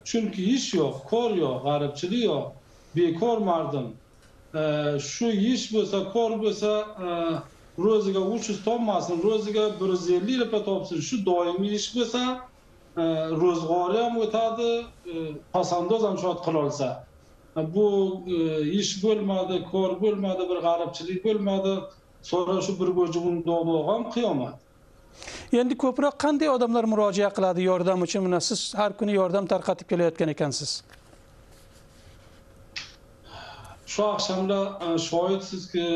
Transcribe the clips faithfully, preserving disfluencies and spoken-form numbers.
Chunki ish yo'q, ko'r yo'q, g'aribchilik yo'q, bekor mardim. Shu ish bo'lsa, ko'r bo'lsa, ro'ziga uch yuz topmasin, ro'ziga bir yuz ellik rupiya topsin. Shu doimiy ish bo'lsa, ro'zg'ori ham o'tadi, pasandoz ham shod qila olsa. Bu ish bo'lmadi, ko'r bo'lmadi, bir g'aribchilik bo'lmadi. Sonra shu bir go'ji bundoq ham qiyomat. Endi ko'proq qanday odamlar murojaat qiladi yordam uchun? Mana siz har kuni yordam tarqatib kelayotgan ekansiz. Shu oqshomda shohidsizki,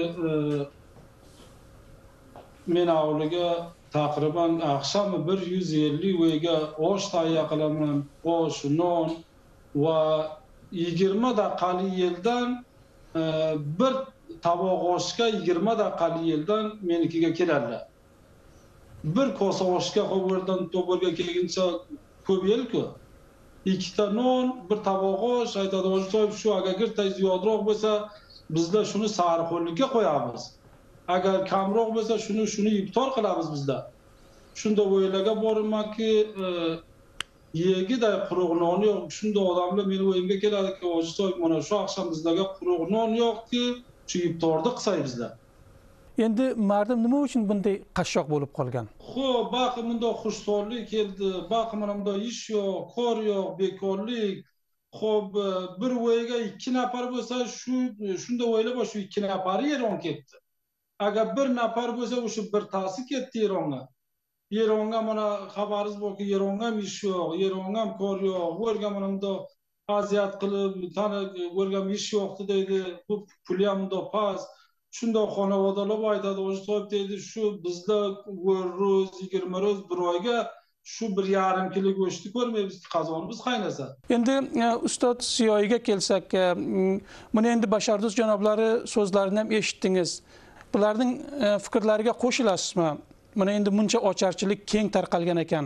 men avliga taqriban oqshom bir yuz ellik o'yga osh tayyor qilaman, osh, non va yigirma daqiqalik yo'ldan bir tovoq oshga yigirma daqiqalik yo'ldan menikiga keladilar. Bir kosa oshga qo'yirdan to'g'riga kelguncha ko'p yil-ku. Ikkita non, bir tovoq osh, aytadi o'sha shu agar girtay ziyodroq bo'lsa, bizda shuni sariqo'llikka qo'yamiz. Agar kamroq bo'lsa, shuni shuni iftor qilamiz bizda. Shunda o'ylaga bormanki, yegiday quruq non yo'q. Shunda odamlar meni o'yimga keladiki, o'sha mana shu oqshom bizlarga quruq non yo'qki, shu iftorni qilsay bizda. Endi mardim nima uchun bunday qashshoq bo'lib qolgan? Xo'p, baqi bunda xushtorlik keldi, baqi mana bunda ish yo'q, ko'r yo'q, bekorlik. Xo'p, bir o'yga ikki nafar bo'lsa, shu shunda o'ylab shu ikki nafari Eron ketdi. Agar bir nafar bo'lsa, o'sha bir tasi ketdi Eronga. Eronga mana xabaringiz borki, Eronga ham ish yo'q, Eronga ham ko'r yo'q. O'rga mana bunda aziyat qilib, tana o'rga ish yo'qdi deydi. Bu puli ham bunda pas. Shunda xonavodalar aytadi, o'sha deydi, shu bizda ro'z yigirma ro'z bir oyga shu bir yarim kilo go'shtni ko'rmaymiz, qazonimiz qaynasa. Endi ustod Siyoyiga kelsak, buni endi Bashardo'st janoblari so'zlarini ham eshitdingiz. Bularning fikrlariga qo'shilasizmi? Mana endi buncha ocharchilik keng tarqalgan ekan.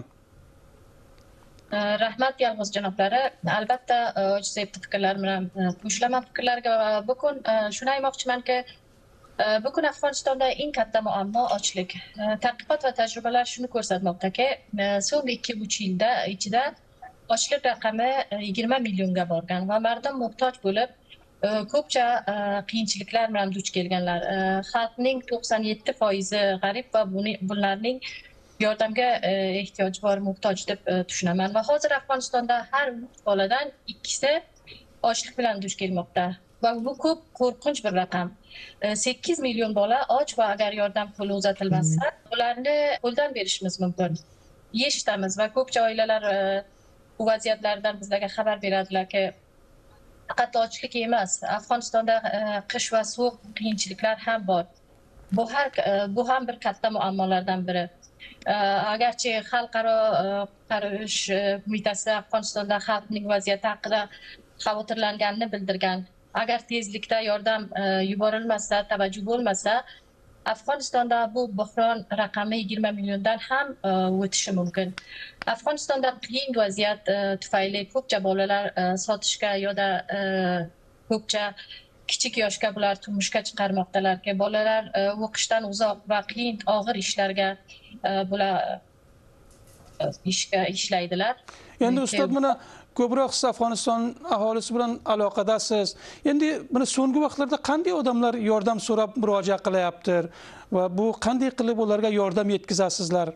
Rahmat yolg'iz janoblari, albatta Ojizayevning fikrlari bilan qo'shilaman fikrlarga va bugun shuni aytmoqchimanki, bugun Afg'onistonda eng katta muammo ochlik. Tadqiqot va tajribalar shuni ko'rsatmoqdaki, so'nggi ikki uch yilda ichida ochlik raqami yigirma millionga borgan va mardum muhtoj bo'lib, ko'pcha qiyinchiliklar bilan duch kelganlar. Xalqning to'qson yetti foizi g'arib va bularning yordamga ehtiyoji bor, muhtoj deb tushunaman. Va hozir Afg'onistonda har uch boladan ikkisi ochlik bilan duch kelmoqda. Va bu ko'p qo'rqinch bir raqam. sakkiz million bola och va agar yordam puli uzatilmasa, ularni qo'ldan berishimiz mumkin. Eshitamiz va ko'pcha oilalar bu vaziyatlardan bizlarga xabar beradilarki, faqat ochlik emas, Afg'onistonda qish va sovuq qiyinchiliklar ham bor. Bu har bu ham bir katta muammolardan biri. Agarchi xalqaro qutqarish qo'mitasi Afg'onistonda xalqning vaziyati haqida xavotirlanganini bildirgan. Agar tezlikda yordam yuborilmasa, tavajjuh bo'lmasa, Afg'onistonda bu buhron raqami yigirma milliondan ham o'tishi mumkin. Afg'onistonda qiyin vaziyat tufayli ko'pcha bolalar sotishga yoda ko'pcha kichik yoshga bular turmushga chiqarmoqdalarki, bolalar o'qishdan uzoq va qiyin og'ir ishlarga bular ishga ishlaydilar. Endi ustod, mana ko'proq siz Afg'oniston aholisi bilan aloqadasiz. Endi buni so'nggi vaqtlarda qanday odamlar yordam so'rab murojaat qilyapti va bu qanday qilib ularga yordam yetkazasizlar?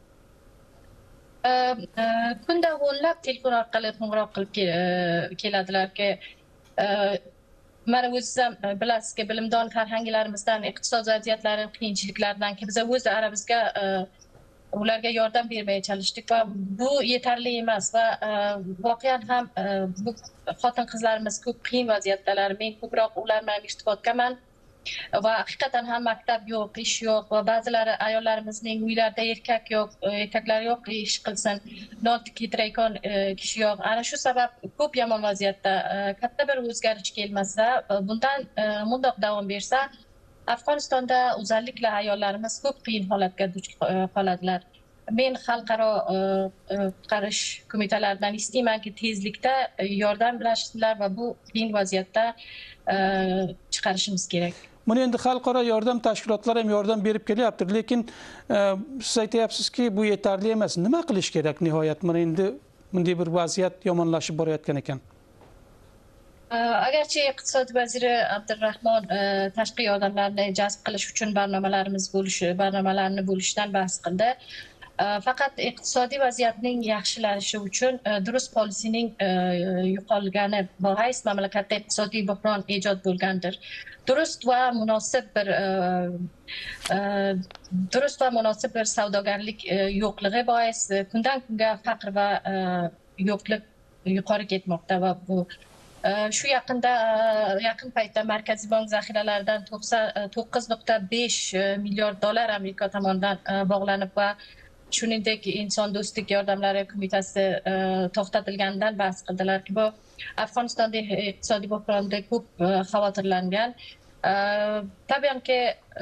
Kunda o'nlab telefon orqali qo'ng'iroq qilib keladilarki, mana o'zingiz ham bilasizki, bilimdon farhanglarimizdan, iqtisod vaziyatlari qiyinchiliklaridan ki biz o'z aramizga ularga yordam bermaya çalışdik va bu yetarli emas va voqean ham bu xotin qizlarimiz ko'p qiyin vaziyatdalar. Men ko'proq ular bilan irtibotdaman va haqiqatan ham maktab yo'q, ish yo'q va ba'zilari ayollarimizning uylarida erkak yo'q, erkaklar yo'q, ish qilsin, non keltirayotgan kishi yo'q. Ana shu sabab ko'p yomon vaziyatda. Katta bir o'zgarish kelmasa, bundan mundoq davom bersa, Afg'onistonda o'zallikla ayollarimiz ko'p qiyin holatga duch qoladilar. Men xalqaro qutqarish qo'mitalaridan istaymanki, tezlikda yordam berishsinlar va bu qiyin vaziyatda chiqarishimiz kerak. Buni endi xalqaro yordam tashkilotlari ham yordam berib kelyapti, lekin siz aytyapsizki, bu yetarli emas. Nima qilish kerak nihoyat? Mana endi bunday bir vaziyat yomonlashib borayotgan ekan? Agarchi iqtisod vaziri Abdurahmon tashqi yordamlarni jalb qilish uchun barnomalarimiz bo'lishi, barnomalarni bo'lishdan bahs qildi. Faqat iqtisodiy vaziyatning yaxshilanishi uchun durust polisining yo'qolgani bois mamlakatda iqtisodiy buhron ijod bo'lgandir. Durust va munosib bir durust va munosib bir savdogarlik yo'qligi bois kundan kunga faqr va yo'qlik yuqori ketmoqda va bu shu yaqinda yaqin paytda Markaziy bank zaxiralaridan to'qqiz nuqta besh milliard dollar Amerika tomonidan bog'lanib va shuningdek inson do'stlik yordamlari qo'mitasi to'xtatilganidan bahs qildilarki, bu Afg'onistonda iqtisodiy buhronda ko'p xavotirlangan. Tabiiyki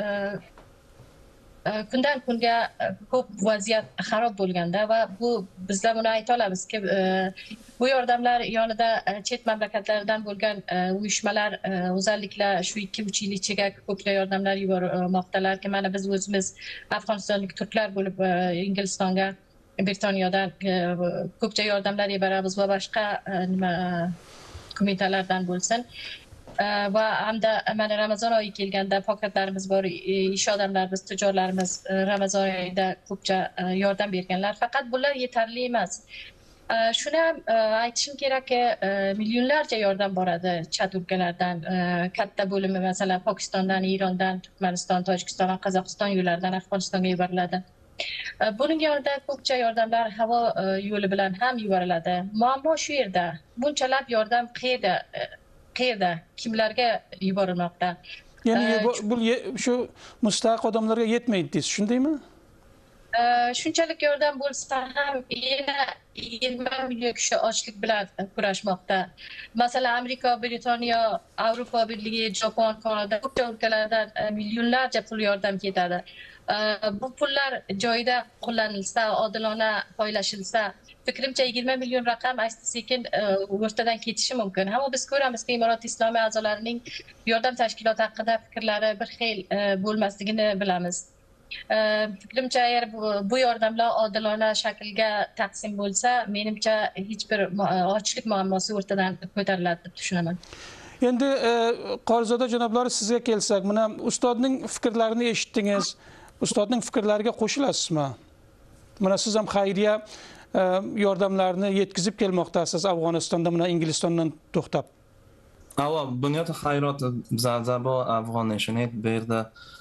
kundan kunga ko'p vaziyat xarob bo'lganda va bu bizlar buni ayta olamizki, bu yordamlar yonida chet mamlakatlardan bo'lgan uyushmalar o'zallikla shu ikki uch yil ichiga ko'plab yordamlar yubormoqdalarki, mana biz o'zimiz afg'onistonlik turklar bo'lib Inglizistonga, Britaniyadan ko'pcha yordamlar yuboramiz va boshqa nima qo'mitalardan bo'lsin. Va hamda mana Ramazon oyi kelganda pokatlarimiz bor, ish odamlarimiz, tujorlarimiz Ramazon oyida ko'pcha yordam berganlar. Faqat bular yetarli emas. Shuni ham aytishim kerakki, millionlarcha yordam boradi chet o'lkalardan. Katta bo'limi masalan Pokistondan, Erondan, Turkmaniston, Tojikiston va Qozog'iston yo'llaridan Afg'onistonga yuboriladi. Buning yonida ko'pcha yordamlar havo yo'li bilan ham yuboriladi. Muammo shu yerda. Bunchalab yordam qayerda qayerda, kimlarga yuborilmoqda? Ya'ni bu shu mustaq odamlarga yetmaydi deysiz, shundaymi? Shunchalik yordam bo'lsa ham yana yigirma million kishi ochlik bilan kurashmoqda. Masalan, Amerika, Britaniya, Avropa Birligi, Japon, Kanada ko'pcha o'lkalardan millionlarcha pul yordam ketadi. Bu pullar joyida qo'llanilsa, odilona foydalashilsa, fikrimcha yigirma million raqam asta-sekin o'rtadan ketishi mumkin. Ammo biz ko'ramizki, Imorot Islomiy a'zolarining yordam tashkiloti haqida fikrlari bir xil bo'lmasligini bilamiz. Fikrimcha, agar bu yordamlar odilona shaklga taqsim bo'lsa, menimcha hech bir ochlik muammosi o'rtadan ko'tariladi deb tushunaman. Endi Qorizoda janoblari, sizga kelsak, mana ustozning fikrlarini eshitdingiz. Ustozning fikrlariga qo'shilasizmi? Mana siz ham xayriya yordamlarni yetkazib kelmoqdasiz Afg'onistonda, mana Inglizistondan to'xtab. Ava bunyod xayrot bizda bu Afg'on Nation bu yerda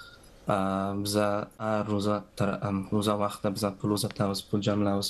biza ro'za ro'za vaqtida biza pul uzatamiz, pul jamlaymiz.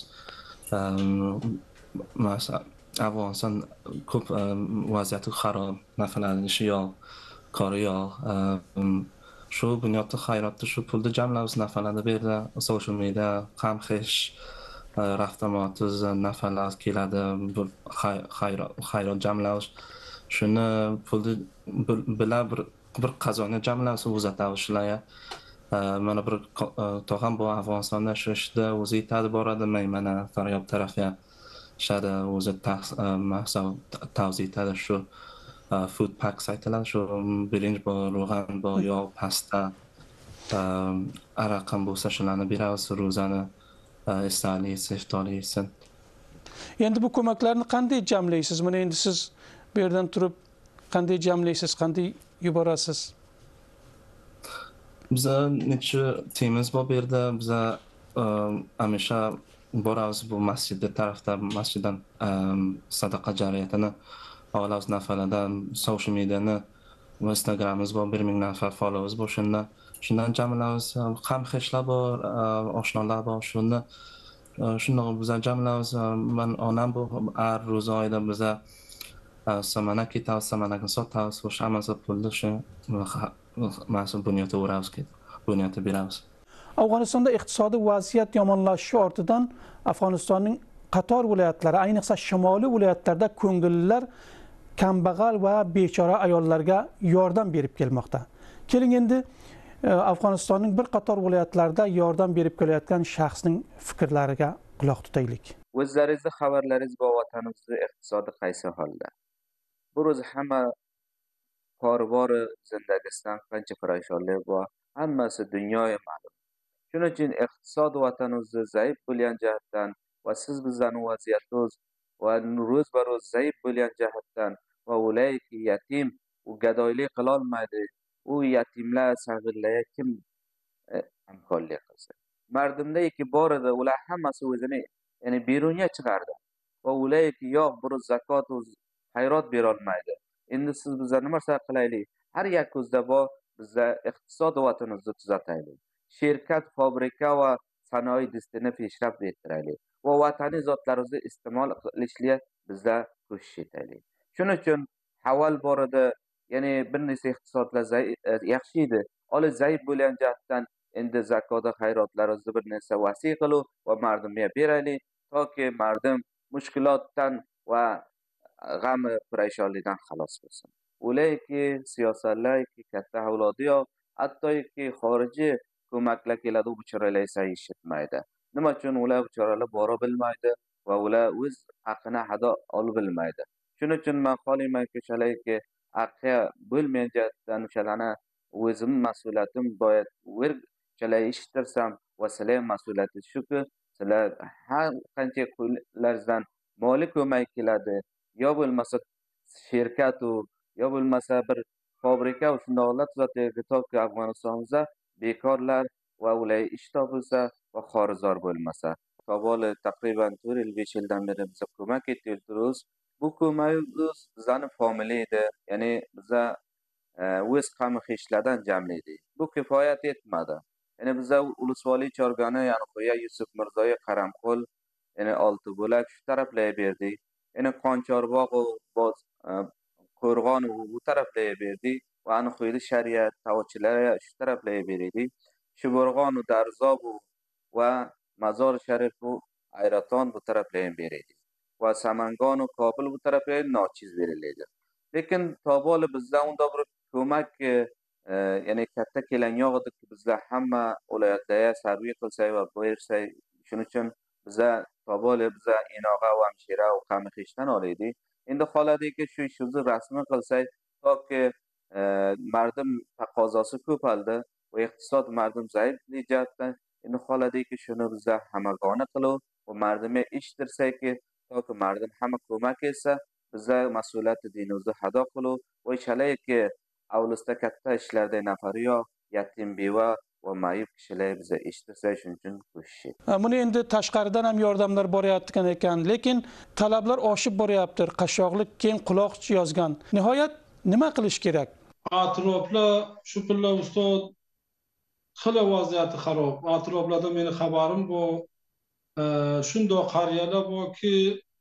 Masalan, Afg'oniston ko'p vaziyati xarob, nafalar ishi yo'q, kori yo'q. Shu bunyodda xayrotda shu pulni jamlaymiz, nafalarni bu yerda social media, qamxish raftamotiz nafalar keladi, bir xayrot jamlaymiz. Shuni pulni bilab bir bir qazonga jamlaymiz, uzatamiz shularga. Mana bir tog'am bu Afg'onistonda shu ishda o'zi yetadi boradi, mana Faryob tarafga shada o'zi tavsiya etadi, shu food packs aytiladi, shu birinchi bor ro'g'an bor, yog', pasta, araq ham bo'lsa shularni beramiz, ro'zani esdalik, iftorlik etsin. Endi bu ko'maklarni qanday jamlaysiz? Mana endi siz bu yerdan turib qanday jamlaysiz, qanday yuborasiz? Biza necha temiz bor bu yerda, biza hamisha boramiz bu masjidda tarafda, masjiddan sadaqa jariyatini olamiz, nafalardan, social mediani, Instagramimiz bor, bir ming nafar followers bor, shundan shundan jamlaymiz. Qamxishlar bor, oshnolar bor, shuni shundan biza jamlaymiz. Men onam bu har ro'z oyida biza samanak ketamiz, samanakni sotamiz, o'sha hammasi pulni shu mas'ul bunyodga uramiz, bunyodga beramiz. Afg'onistonda iqtisodiy vaziyat yomonlashishi ortidan Afg'onistonning qator viloyatlari, ayniqsa shimoliy viloyatlarda ko'ngillilar kambag'al va bechora ayollarga yordam berib kelmoqda. Keling endi Afg'onistonning bir qator viloyatlarida yordam berib kelayotgan shaxsning fikrlariga quloq tutaylik. O'zlaringizda xabarlaringiz bor, vatanimizda iqtisodi qaysi holda? Bu ro'z hamma qorvori zindagisidan qancha parishonlik bor, hammasi dunyoga ma'lum. Shuning uchun iqtisod vatanimizda zaif bo'lgan jihatdan va siz bizlarni vaziyatimiz va ro'z ba ro'z zaif bo'lgan jihatdan va ulayki yatim u gadoylik qilolmaydi, u yatimlar sag'irlarga kim hamkorlik qilsa. Mardimdaki bor edi, ular hammasi o'zini ya'ni berunga chiqardi va ulayki yo'q, bir zakot va xayrot berolmaydi. Endi siz bizlar nima qilaylik? Har yakuzda bor bizlar iqtisod vatanimizni tuzataylik. Shirkat, fabrika va sanoat distini peshraf ettiraylik va vataniy zotlarimizni iste'mol qilishga bizlar ko'shish etaylik. Shuning uchun havol bor edi, ya'ni bir nechta iqtisodlar yaxshi edi. Olis zaif bo'lgan jihatdan endi zakot va xayrotlarimizni bir narsa vasiy qilib va mardimga beraylik, toki mardim mushkulotdan va g'am parishonlikdan xalos bo'lsin. Ulayki siyosatlarki katta avlodi yo'q, hattoki xorijiy ko'maklar keladi, u bichoralar esa eshitmaydi. Nima uchun ular bichoralar bora bilmaydi va ular o'z haqini ado olib bilmaydi. Shuning uchun men xohlaymanki o'shalarga haqqi bo'lmagan jihatdan o'shalarni o'zim mas'uliyatim boyat o'rchalar eshittirsam va sizlar mas'uliyati shuki, sizlar har qancha qo'llaringizdan moliy ko'mak keladi, yo bo'lmasa shirkat u yo bo'lmasa bir fabrika shundoqlar tuzataylik, toki Afg'onistonimizda bekorlar va ular ish topilsa va xorizor bo'lmasa. Toboli taqriban to'rt yil besh yildan beri biz ko'mak etyapmiz. Bu ko'makimiz bizani familiya edi, ya'ni biza o'z qami-xeshlardan jamlaydi. Bu kifoyat etmadi. Ya'ni biza ulusvoliy chorgani, ya'ni Qo'ya Yusuf Mirzoyev Qaramqul, ya'ni olti bo'lak shu taraflarga berdik. Ya'ni Qonchorbog' va Qo'rg'on bu taraflarga berdik va aniqo'yda shariat tavchilar shu taraflarga berdik. Shuburg'on va Darzob va Mazor Sharif va Ayraton bu taraflarga berdik. Va Samangon va Kobul bu taraflarga nochiz beriladi. Lekin toboli bizdan unda bir ko'mak ya'ni katta kelan yo'q edi, bizlar hamma viloyatlarga sarviy qilsak va bersak. Shuning uchun bizlar toboli bizlar inoqa va hamshira va qami-xeshdan olaydik. Endi xoladiki shu ishimizni rasmiy qilsak, toki mardim taqozosi ko'paldi va iqtisod mardim zaif jihatdan endi xoladiki shuni bizlar hamagona qilib va mardimga eshittirsaki, toki mardim hamma ko'mak etsa, bizlar mas'uliyat dinimizni ado qilib va ishalayki avlusda katta ishlarda nafari yo'q, yatim beva va mayib kishilar biza eshitsa shuning uchun ko'shishadi. Buni endi tashqaridan ham yordamlar boryapti ekan, lekin talablar oshib boryapti. Qashshoqlik keng quloq yozgan. Nihoyat nima qilish kerak? Atroflar shu pilla ustod xila vaziyati xarob. Atroflarda meni xabarim bor. Shundoq qariyalar borki,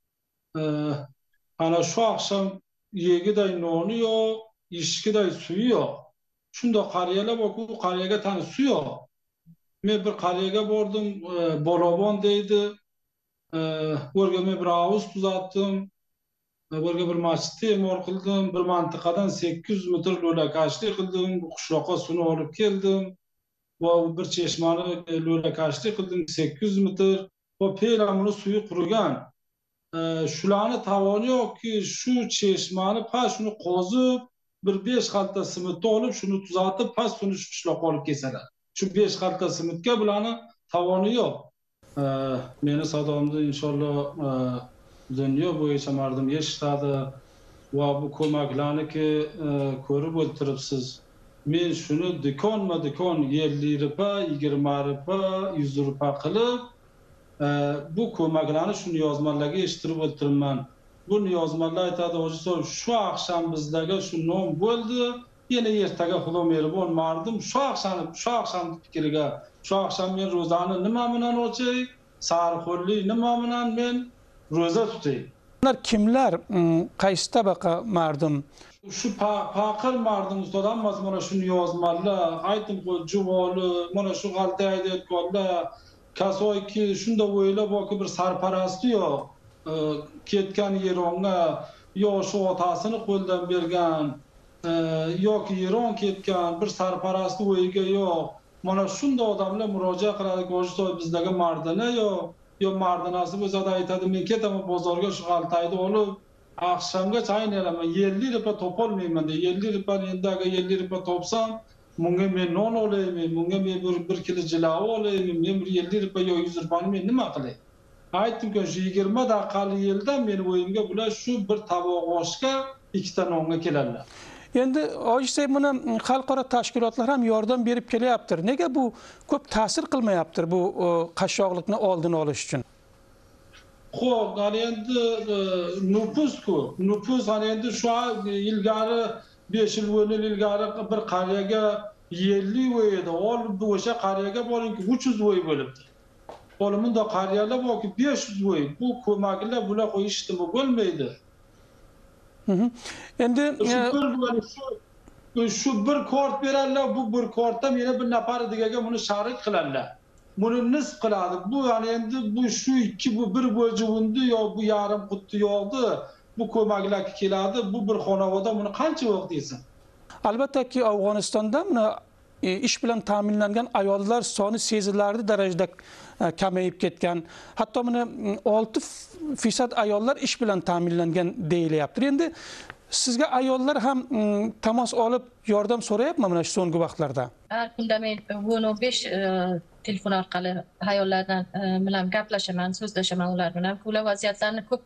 ana shu oqshom yegiday noni yo'q, ishkiday suvi yo'q. Shundoq qariyalar borki, u qariyaga tani suv yo'q. Men bir qariyaga bordim, Bolobon deydi. O'rga men bir avuz tuzatdim. O'rga bir masjid ta'mir qildim. Bir mantiqadan sakkiz yuz metr lo'lakashlik qildim. Qishloqqa suvni olib keldim. Va bir cheshmani lo'lakashlik qildim sakkiz yuz metr. Va pelamni suvi qurigan. Shularni tavoni yo'qki, shu cheshmani pas shuni qozib, bir besh xalta simitni olib, shuni tuzatib, pas shuni qishloqqa olib kelsalar. Shu besh xalta simitga bularni tavoni yo'q. Meni sadomni inshaalloh dunyo bo'yicha mardim eshitadi va bu ko'maklarniki ko'rib o'tiribsiz. Men shuni do'konma-do'kon ellik rupa, yigirma rupa, yuz rupa qilib bu ko'maklarni shuni yozmalarga eshittirib o'tiribman. Bu yozmalar aytadi, hojisoy, shu oqshom bizlarga shu non bo'ldi, yana ertaga xudo mehribon mardim shu oqshom shu oqshom fikriga, shu oqshom men ro'zani nima bilan ochay, sarxo'rlik nima bilan men ro'za tutay. Ular kimlar, qaysi tabaqa mardim? Shu faqir mardim ustod hammas mana shuni yozmalar, aytib qo'y, juvoli, mana shu g'alta aytayotganlar, kasoyki shunda o'ylab borki bir sarparasti yo'q. Ketgan Eronga yo shu otasini qo'ldan bergan yoki Eron ketgan bir sarparasti o'yiga yo'q. Mana shunda odamlar murojaat qiladi, "Hojisoy, bizlarga mardina yo'q." Yo mardinasi bo'lsa aytadi, "Men ketaman bozorga shu g'altayni olib, oqshomgacha aynaman, ellik rupa topolmayman" deydi. ellik rupa endi agar ellik rupa topsam, bunga men non olayman, bunga men bir bir kilo jilava olayman, men bir ellik rupa yo yuz rupani men nima qilay? aytdim-ku, yigirma daqiqalik yo'ldan meni o'yimga bular shu bir tovoq oshga ikkita nonga keladilar. Endi Ojizbek, buni xalqaro tashkilotlar ham yordam berib kelyaptir. Nega bu ko'p ta'sir qilmayaptir bu qashshoqlikni oldini olish uchun? Xo'p, hali endi nupus-ku, nupus hali endi shu ilgari besh yil o'n yil ilgari bir qariyaga ellik voy edi. Olib o'sha qariyaga boringki uch yuz voy bo'libdi. Qo'limda qariyalar borki besh yuz voy. Bu ko'maklar bular qo'yishdimi bo'lmaydi. Endi shu bir kort beradilar, bu bir kortda meni bir nafar degaga buni sharik qiladilar. Buni nisb qiladi. Bu yani endi bu shu ikki bu bir bo'juvindi yo bu yarim qutti yo'qdi. Bu ko'maklar keladi. Bu bir xonavoda buni qancha vaqt deysan? Albattaki Afg'onistonda buni ish bilan ta'minlangan ayollar soni sezilarli darajada kamayib ketgan. Hatto buni olti foiz ayollar ish bilan ta'minlangan deyilyapti. Endi sizga ayollar ham temas olib yordam so'rayapmi mana shu so'nggi vaqtlarda? Har kunda men o'n o'n besh telefon orqali ayollardan bilan gaplashaman, so'zlashaman ular bilan. Ular vaziyatlarni ko'p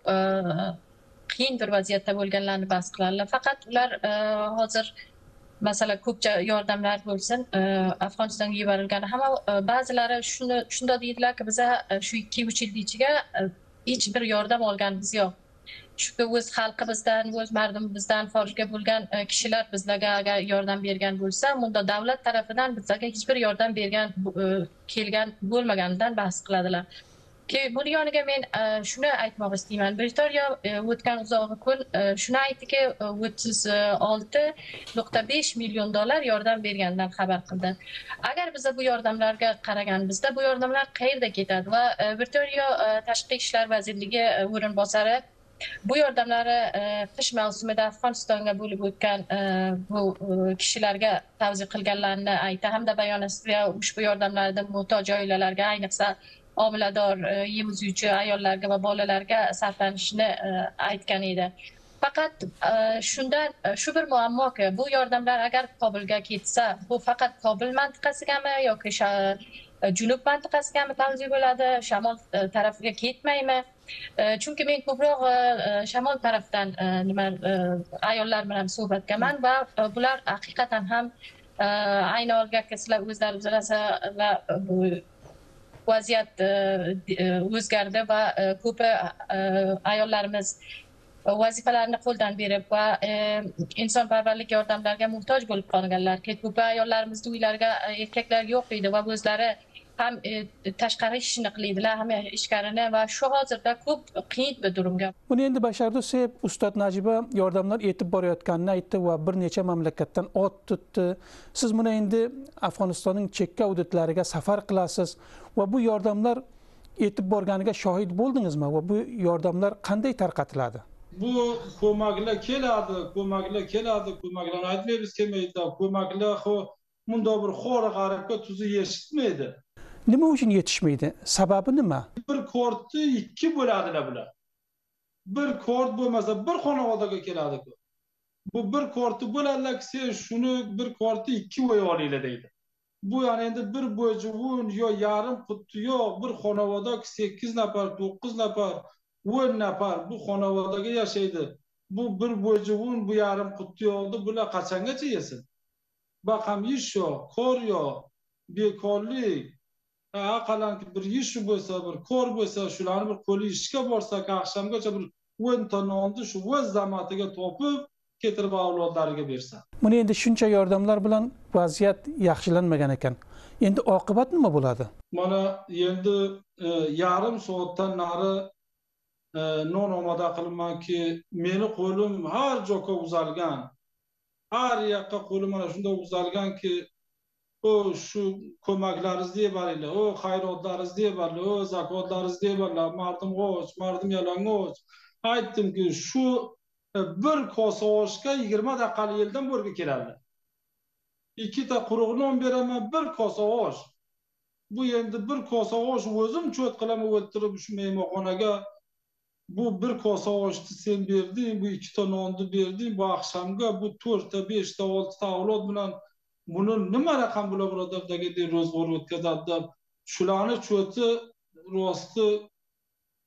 qiyin bir vaziyatda bo'lganlarini bas qiladilar. Faqat ular hozir masalan ko'pcha yordamlar bo'lsin Afg'onistonga yuborilgani, hamma ba'zilari shuni shunda deydilarki, biz shu ikki uch yil ichiga hech bir yordam olganimiz yo'q. Chunki o'z xalqimizdan, o'z mardimizdan xorijga bo'lgan kishilar bizlarga agar yordam bergan bo'lsa, bunda davlat tarafidan bizlarga hech bir yordam bergan kelgan bo'lmaganidan bahs qiladilar. Ki buni yoniga men shuni aytmoq istayman. Britaniya o'tgan uzoq kun shuni aytdiki, o'ttiz olti nuqta besh million dollar yordam berganidan xabar qildi. Agar biz bu yordamlarga qaraganimizda, bu yordamlar qayerda ketadi va Britaniya Tashqi ishlar vazirligi o'rinbosari bu yordamlari qish mavsumida Afg'onistonga bo'lib o'tgan bu kishilarga tavsiya qilganlarini aytdi hamda bayonotida ushbu yordamlarni muhtoj oilalarga, ayniqsa homilador, emizuvchi ayollarga va bolalarga sarflanishini aytgan edi. Faqat shundan shu bir muammoki, bu yordamlar agar Kobulga ketsa, bu faqat Kobul mantiqasigami yoki junub mantiqasigami tavsiya bo'ladi, shamol tarafiga ketmaymi? Chunki men ko'proq shamol tarafdan nima ayollar bilan suhbatgaman va bular haqiqatan ham ayni holga sizlar o'zlari bilasizlar, bu vaziyat o'zgardi va ko'pi ayollarimiz vazifalarni qo'ldan berib va insonparvarlik yordamlariga muhtoj bo'lib qolganlar. Ko'pi ayollarimizni uylariga erkaklar yo'q edi va o'zlari ham tashqari ishni qiladilar, ham ichkarini va shu hozirda ko'p qiyin bir durumga. Buni endi Bashar Do'stov Ustod Najiba yordamlar yetib borayotganini aytdi va bir necha mamlakatdan ot tutdi. Siz buni endi Afg'onistonning chekka hududlariga safar qilasiz va bu yordamlar yetib borganiga shohid bo'ldingizmi va bu yordamlar qanday tarqatiladi? Bu ko'maklar keladi, ko'maklar keladi, ko'maklarni aytmaymiz kelmaydi. Ko'maklar bunda bir xo'ra g'aribga tuzi yetishmaydi. Nima uchun yetishmaydi? Sababi nima? Bir kortni ikki bo'ladilar bular. Bir kort bo'lmasa bir xonavodaga keladi. Bu bir kortni bo'ladilar, sen shuni bir kortni ikki voy olinglar deydi. Bu yani endi bir bo'juvun yo yarim qutti yo'q, bir xonavoda sakkiz nafar, to'qqiz nafar, o'n nafar bu xonavodaga yashaydi. Bu bir bo'juvun, bu yarim qutti yo'qdi, bular qachongacha yesin? Baqam ish yo'q, kor yo'q, bekorlik. Aqalanki bir ish bo'lsa, bir kor bo'lsa, shularni bir qo'li ishga borsa, oqshomgacha bir o'n ta nonni shu o'z zamatiga topib ketirib avlodlariga bersa. Buni endi shuncha yordamlar bilan vaziyat yaxshilanmagan ekan. Endi oqibat nima bo'ladi? Mana endi yarim soatdan nari non omada qilmanki, meni qo'lim har joyga uzalgan. Har yoqqa qo'lim mana shunda uzalganki, o shu ko'maklaringizni yebaringlar, o xayrotlaringizni yebaringlar, o zakotlaringizni yebaringlar, mardim g'och, mardim yalang'och. Aytdimki, shu bir kosa oshga yigirma daqiqalik yo'ldan bo'rga keladilar. Ikkita quruq non beraman, bir kosa osh. Bu endi bir kosa osh o'zim cho't qilaman o'tirib shu mehmonxonaga. Bu bir kosa oshni sen berding, bu ikkita nonni berding, bu oqshomga bu to'rtta, beshta, oltita avlod bilan buni nima raqam bo'la birodarlarga deb ro'zg'or o'tkazadi. Shularni cho'ti rosti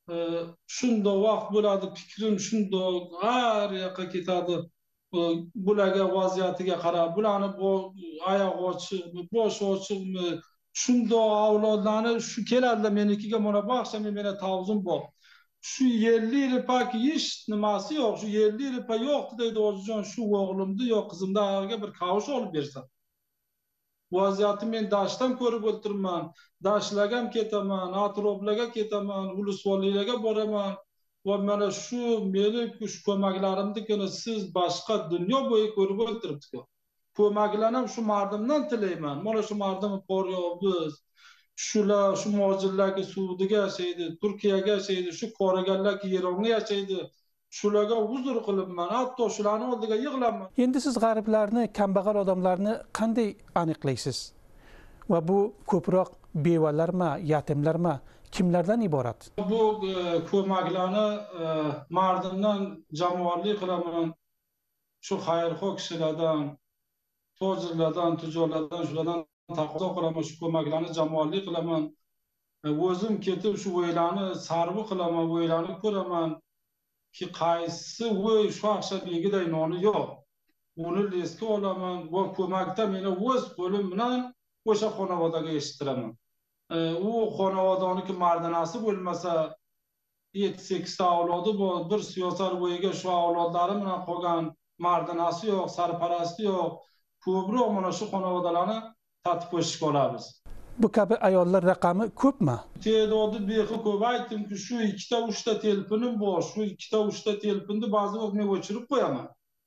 shunda vaqt bo'ladi, fikrim shunda har yoqqa ketadi. Bularga vaziyatiga qarab, bularni oyoq ochiq, bosh ochiqmi, shunda avlodlarni shu keladilar menikiga, mana baxsha men mena tavzim bor. Shu ellik yilpak hech nimasi yo'q, shu ellik yilpak yo'q deydi Ozijon, shu o'g'limni yo qizimni ayog'iga bir kavush olib bersam. Vaziyatni men dashdan ko'rib o'tirman, dashtlarga ham ketaman, atroflarga ketaman, ulusvolliklarga boraman. Va mana shu meni shu ko'maklarimnikini siz boshqa dunyo bo'yi ko'rib o'tiribsiz. Ko'maklarni ham shu mardimdan tilayman. Mana shu mardim Qoryobiz, shular shu mojillarga Saudiyaga yashaydi, Turkiyaga yashaydi, shu qoriganlarga Eronga yashaydi. Shularga uzr qilibman, hatto shularni oldiga yig'laman. Endi siz g'ariblarni, kambag'al odamlarni qanday aniqlaysiz? Va bu ko'proq bevalarmi, yatimlarmi, kimlardan iborat? Bu ko'maklarni mardimdan jamoatli qilaman. Shu xayrixoh kishilardan, tojirlardan, tujorlardan, shulardan taqozo qilaman, shu ko'maklarni jamoatli qilaman. O'zim ketib shu o'ylarni sarvi qilaman, o'ylarni ko'raman. Ki qaysi voy shu axshabegiday noni yo'q. Uni lesga olaman va ko'makda meni o'z qo'lim bilan o'sha xonavodaga eshittiraman. U xonavodoniki mardonasi bo'lmasa yetti sakkiz ta avlodi bor, bir siyosat bo'yiga shu avlodlari bilan qolgan mardonasi yo'q, sarparasti yo'q. Ko'proq mana shu xonavodalarni tatib ko'rishga olamiz. Bu kabi ayollar raqami ko'pmi? Te'dodi behi ko'p. Aytdimki, shu ikkita uchta telefonim bor. Shu ikkita uchta telefonda ba'zi vaqt men o'chirib qo'yaman.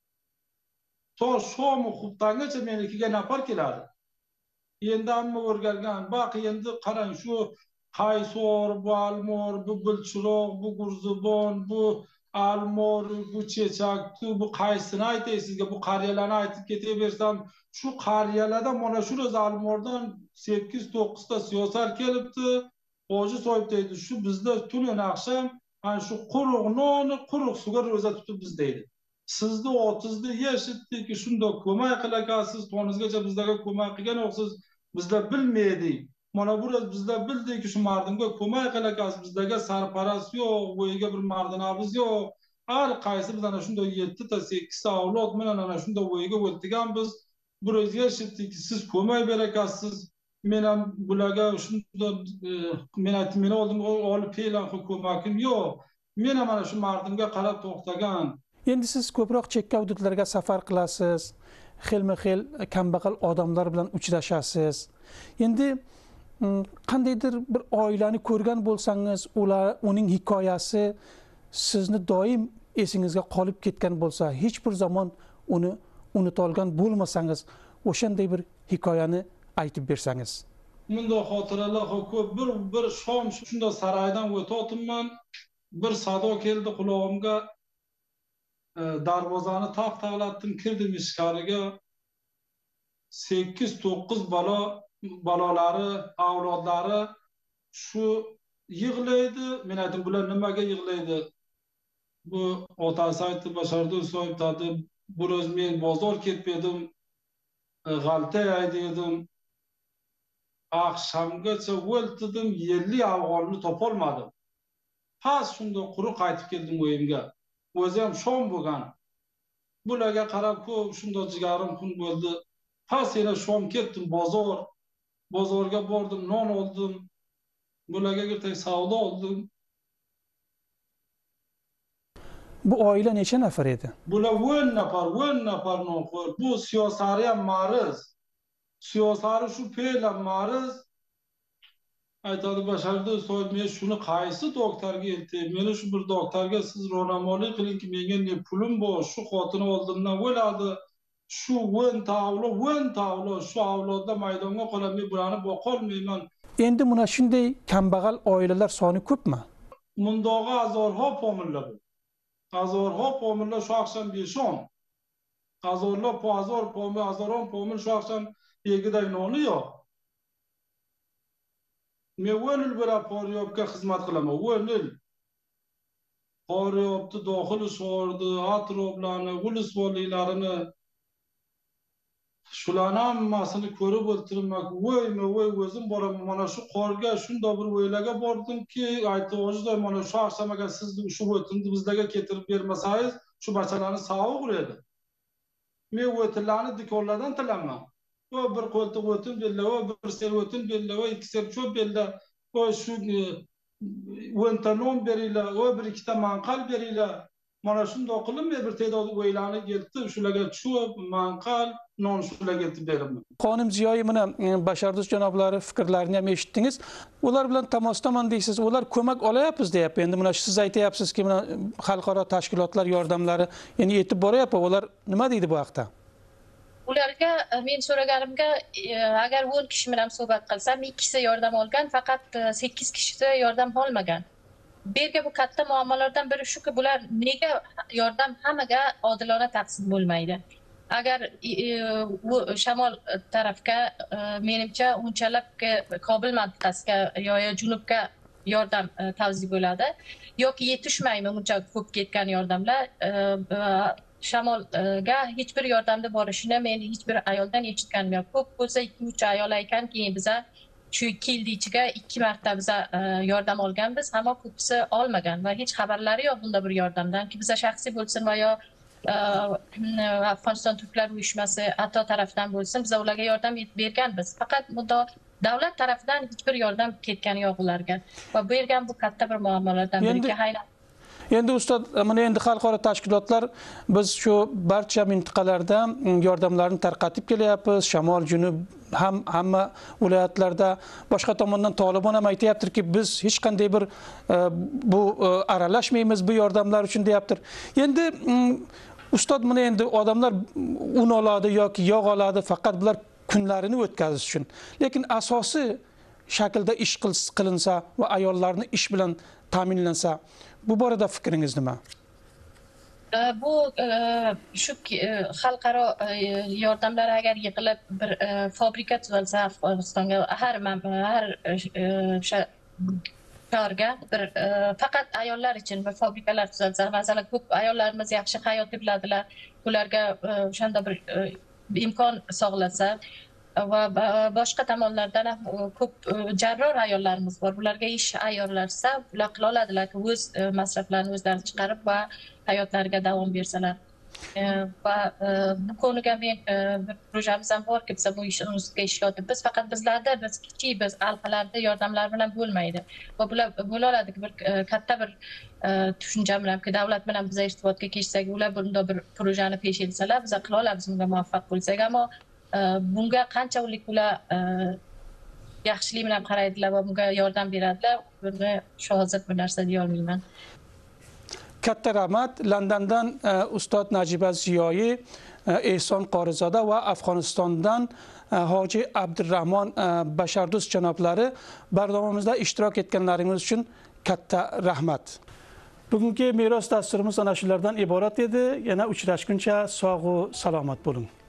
To shomi xubtangacha menikiga nafar keladi. Endi hamma o'rgangan. Baq endi qarang, shu qaysor, bu almor, bu bilchiroq, bu gurzibon, bu almor, bu chechak, bu qaysini aytay sizga, bu qariyalarni aytib ketaversam, shu qariyalardan mana shu ro'z almordan sakkiz to'qqiz ta siyosat kelibdi. Hoji so'yib deydi, shu bizda tuni naqsham, ana shu quruq nonni quruq suvga ro'za tutib biz deydi. Sizni o'tizda yashitdiki, shunda ko'mak qilasiz, tonizgacha bizlarga ko'mak qilgan o'qsiz, bizlar bilmaydik. Mana bu ro'z bizlar bildiki, shu mardimga ko'mak qilasiz, bizlarga sarparast yo'q, bo'yiga bir mardinamiz yo'q. Har qaysi biz ana shunda yetti ta sakkiz ta avlod bilan ana shunda bo'yiga o'tdigan biz bu ro'z yashitdiki, siz ko'mak berasiz. Men ham bularga shunda men aytdim, men oldim olib e'lon qilib ko'makim yo'q. Men ham mana shu mardimga qarab to'xtagan. Endi siz ko'proq chekka hududlarga safar qilasiz, xilma-xil kambag'al odamlar bilan uchrashasiz. Endi qandaydir bir oilani ko'rgan bo'lsangiz, ular uning hikoyasi sizni doim esingizga qolib ketgan bo'lsa, hech bir zaman uni unutolgan bo'lmasangiz, o'shanday bir hikoyani aytib bersangiz. Bunda xotiralar ko'p. Bir bir shom shunda saroydan o'tayotibman. Bir sado keldi qulog'imga. Darvozani taq-taqlatdim, kirdim ichkariga. sakkiz to'qqiz bola bolalari, avlodlari shu yig'laydi. Men aytdim, bular nimaga yig'laydi? Bu otasi aytdi, Basharda Usoyev dedi, bu ro'z men bozor ketdim, g'alta aydedim. Akşamgacha o'ltirdim, ellik afg'onni topolmadim. Pas shunda quruq qaytib keldim o'yimga. O'zi ham shom bo'lgan. Bularga qarab ko'p shunda jigarim xun bo'ldi. Pas yana shom ketdim bozor. Bozorga bordim, non oldim. Bularga girtay savdo oldim. Bu oila necha nafar edi? Bular o'n nafar, o'n nafar noxo'r. Bu siyosari ham mariz. Siyosari shu fe'lan mariz. Aytadi, Basharda Usoyev, men shuni qaysi doktorga eltay? Meni shu bir doktorga siz ro'namolik qilingki, menga ne pulim bor, shu xotini oldimdan o'ladi. Shu o'n ta avlod, o'n ta avlod, shu avlodda maydonga qolib, men bularni boqolmayman. Endi mana shunday kambag'al oilalar soni ko'pmi? Mundog'i azorho pomillar bu. Azorho pomillar shu axsham beshon. Azorlar po azor pomil, azoron pomil shu axsham yegiday noni yo'q. Men o'n yil bo'la Qoryobga xizmat qilaman, o'n yil. Qoryobni dohili sho'rdi, atroflarni, ulusvolliklarini shularni hammasini ko'rib o'tirmak, voymi voy o'zim boraman, mana shu qorga shunday bir o'ylarga bordimki, aytib mana shu oqshamaga sizni shu o'tinni bizlarga keltirib bermasangiz, shu bachalarni sog'ib edi. Men o'tinlarni dikonlardan tilaman. O bir qo'ltiq o'tin bellar, o bir ser o'tin bellar, o ikki ser cho'p bellar, o shu o'nta non beringlar, o bir ikkita manqal beringlar. Mana shunday qilib men bir te'dod o'ylarni keltirib, shularga cho'p, manqal, non shularga yetib beraman. Qonim Ziyoyi mana Bashardo'st janoblari fikrlarini ham eshitdingiz. Ular bilan tamosdaman deysiz. Ular ko'mak olayapmiz deyapti. Endi mana siz aytayapsizki, mana xalqaro tashkilotlar yordamlari endi yetib boryapti. Ular nima deydi bu haqda? Ularga men so'raganimga, agar o'n kishi bilan suhbat qilsam, ikkisi yordam olgan, faqat sakkiz kishi yordam olmagan. Bu yerga bu katta muammolardan biri shuki, bular nega yordam hammaga odilona taqsim bo'lmaydi? Agar bu shamol tarafga, menimcha unchalab Kobul mantiqasiga yoki junubga yordam tavsiya bo'ladi, yoki yetishmaymi buncha ko'p ketgan yordamlar. Shamolga hech bir yordamda borishini men hech bir ayoldan eshitganim yo'q. Ko'p bo'lsa ikki uch ayol ekan, keyin biza shu ikki yil ichiga ikki marta biza yordam olganmiz, ammo ko'pisi olmagan va hech xabarlari yo'q bunda bir yordamdan. Ki biza shaxsiy bo'lsin va yo Afg'oniston turklar uyushmasi ato tarafdan bo'lsin, biz ularga yordam berganmiz. Faqat bunda davlat tarafidan hech bir yordam ketgani yo'q ularga. Va bu yerga bu katta bir muammolardan biri. Endi ustod, mana endi xalqaro tashkilotlar biz shu barcha mintaqalarda yordamlarni tarqatib kelyapmiz. Shamol, junub ham hamma viloyatlarda. Boshqa tomondan Tolibon ham aytayaptiki, biz hech qanday bir bu aralashmaymiz bu yordamlar uchun deyaptir. Endi ustod, mana endi odamlar un oladi yoki yog' oladi, faqat bular kunlarini o'tkazish uchun. Lekin asosiy shaklda ish qilinsa va ayollarni ish bilan ta'minlansa, bu borada fikringiz nima? Bu shu xalqaro yordamlar agar yig'ilib bir fabrika tuzilsa Afg'onistonga, har har shaharga bir faqat ayollar uchun bir fabrikalar tuzilsa, masalan, ko'p ayollarimiz yaxshi hayotni biladilar, ularga o'shanda bir imkon sog'lasa va boshqa tomonlardan ham ko'p jarroh ayollarimiz bor. Bularga ish ayyorlarsa, ular qila oladilar-ki, o'z masraflarini o'zlari chiqarib va hayotlariga davom bersalar. Va bu konuga men bir projamiz ham borki, biz bu ishni ustida ishlayapmiz. Faqat bizlarda biz kichik biz halqalarda yordamlar bilan bo'lmaydi. Va bular bo'la oladi bir katta bir tushuncha bilanki, davlat bilan biz irtibotga kelsak, ular bunday bir projani pesh etsalar, biz qila olamiz, bunga muvaffaq bo'lsak. Ammo bunga qanchalik ular yaxshilik bilan qaraydilar va bunga yordam beradilar, buni shu hozir bir narsa deya olmayman. Katta rahmat. Londondan ustod Najiba Ziyoyi, Ehson Qorizoda va Afg'onistondan Hoji Abdurrahmon Bashardo'st janoblari barnomamizda ishtirok etganlaringiz uchun katta rahmat. Bugungi meros dasturimiz ana shulardan iborat edi. Yana uchrashguncha sog' va salomat bo'ling.